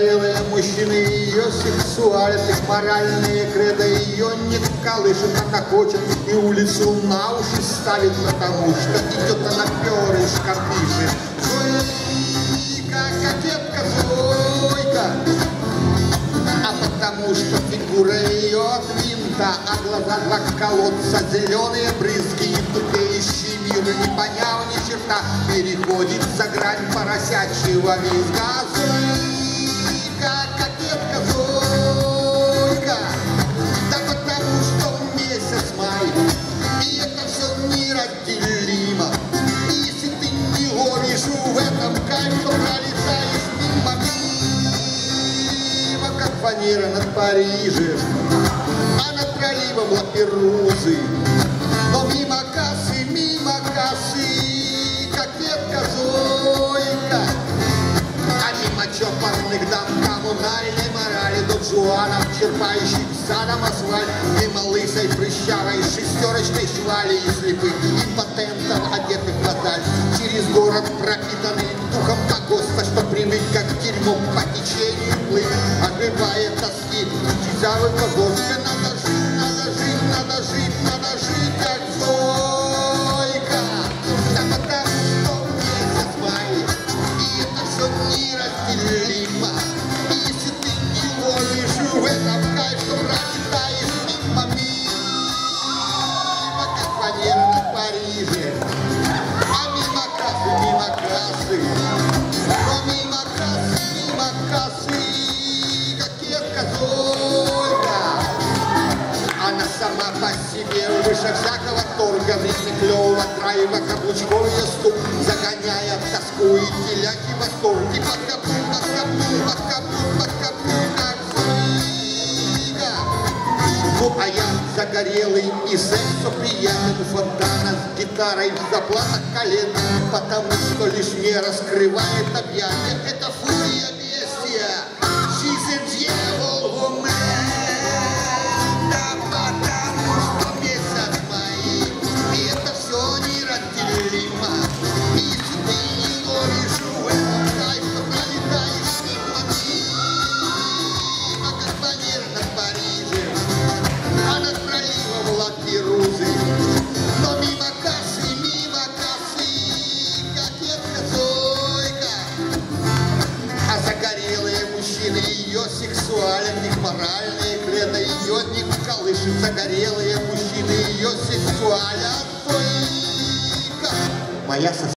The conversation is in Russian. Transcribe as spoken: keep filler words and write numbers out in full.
загорелые мужчины, ее сексуальность, моральные кредо, ее не колышет, она хочет и улицу на уши ставит, потому что идет она перышко пишет. Зойка, кокетка, Зойка, а потому что фигура ее от винта, а глаза два колодца, зеленые брызги и тупеющий мир, не поняв ни черта, переходит за грань поросячьего визга. Зойка, кокетка, Зойка, да потому что месяц май, и это все неразделимо. И если ты не ловишь в этом кайф, то пролетаешь мимо, мимо, как фанера над Парижем, а над проливом Лаперузы. Но мимо кассы, мимо кассы, кокетка Зойка, а мимо чопорных дам коммунальной морали, до Джуанов, черпающих задом асфальт, мимо лысой прыщавой шестерочной швали и слепых импотентов, одетых в даль, через город, пропитанный духом погоста, что привык как дерьмо по течению плыть, отбивает тоски, чизавы погосты. Надо жить, надо жить, надо жить, надо жить, как Зойка, да потому что месяц май, и это все неразделимо. И если ты не ловишь в этом кайф, то пролетаешь мимо, мимо, как фанера над Парижем, а мимо кассы, мимо кассы, но мимо кассы, мимо кассы, кокетка Зойка. Она сама по себе выше всякого торга, в ритме клёвого драйва каблучков ее стук загоняя тоску и теляки восторг. И под капу, под капу, под капу, под капу, как Зойка. Ну а я загорелый и сексу приятен у фонтана с гитарой в заплатах колен, потому что лишь не раскрывает объятия эта фурия бестия. She's a devil woman. Но мимо кассы, мимо кассы, кокетка Зойка, а загорелые мужчины ее сексуален, их моральные кредо, ее не колышет. Загорелые мужчины ее сексуален, Зойка, моя сосед.